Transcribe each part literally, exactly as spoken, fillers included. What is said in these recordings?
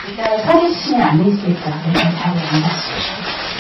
일단 서 계시면 안 되시겠죠. 일단 자리에 앉아주십시오.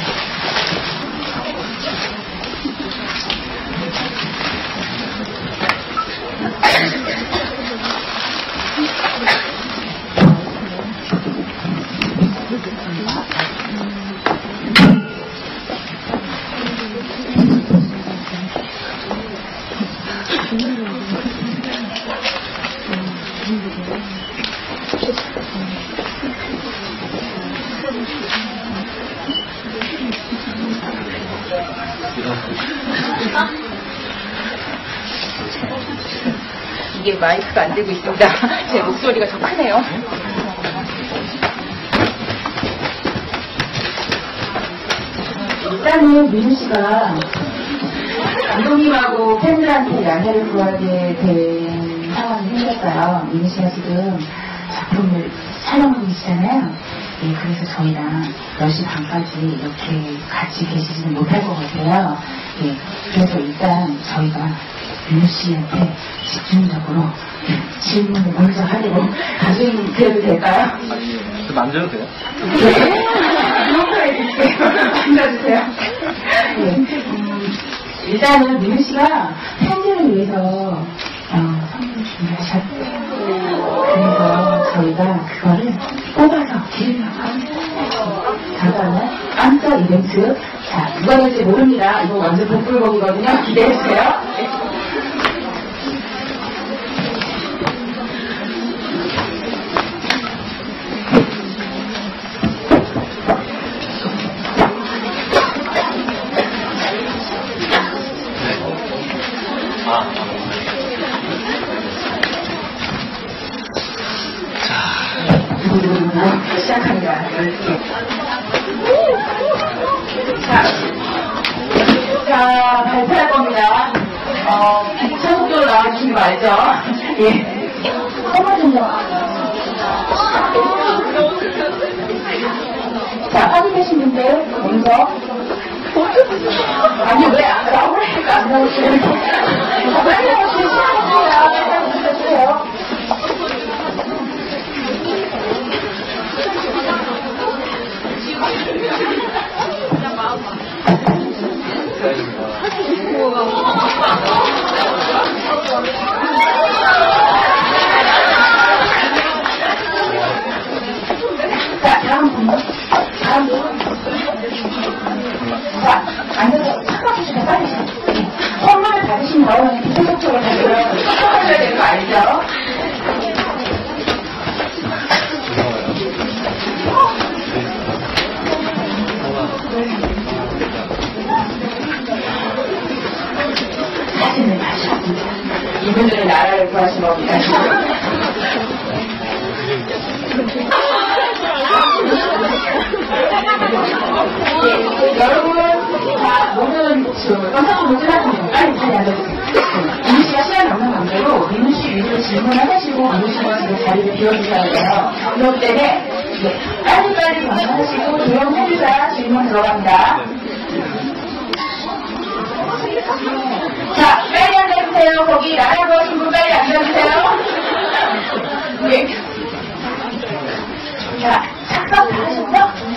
이게 마이크가 안 되고 있습니다. 제 목소리가 더 크네요. 일단은 민우 씨가 감독님하고 팬들한테 양해를 구하게 된 상황이 생겼어요. 민우 씨가 지금 작품을 촬영하고 계시잖아요. 예, 그래서 저희랑 열 시 반까지 이렇게 같이 계시지는 못할 것 같아요. 예, 그래서 일단 저희가 민우 씨한테 집중적으로 예, 질문을 먼저 하려고 가수님 드려도 될까요? 좀 만져도 돼요? 네. 이렇게 해드릴게요. 앉아주세요. 네. 음, 일단은 민우 씨가 팬들을 위해서 어, 선물을 준비하셨대요. 그래서 저희가 그거를 뽑아서 드리려고 합니다. 다가오는 깜짝 이벤트. 자, 누가 될지 모릅니다. 이거 완전 복불복이거든요. 기대해주세요. 시작합니다. 자, 자, 발표할 겁니다. 어, 차곡적으로 나와주시는 거 알죠? 예. 한번 더. 자, 확인되신 분들, 먼저. 아니, 왜 안 나오니까 안 나오시는 거예요? 빨리 나오시면 시작합니다. 빨리 나오세요. 자, 다음 분. 다음 분. 자, 앉아서 착각하시면 빨리. 선물을 받으신 다음에 계속적으로 다시 착각하셔야 되는 거 알죠? 사진을 마셨습니다. 이분들은 나라를 구하신 겁니다. 예, 여러분, 자, 모든 영상을 모집하시면 빨리 자리 앉아주세요. 민우 씨가 시간이 없는 관계로 민우 씨 위주로 질문을 하시고 민우 씨가 지금 자리를 비워주셔야 돼요. 그렇기 때문에 네, 빨리빨리 전화하시고 조용해주셔야 질문 들어갑니다. 자, 빨리 앉아주세요. 거기 나라고 하신 분 빨리 앉아주세요. 네. 자, 착각 다 하셨죠?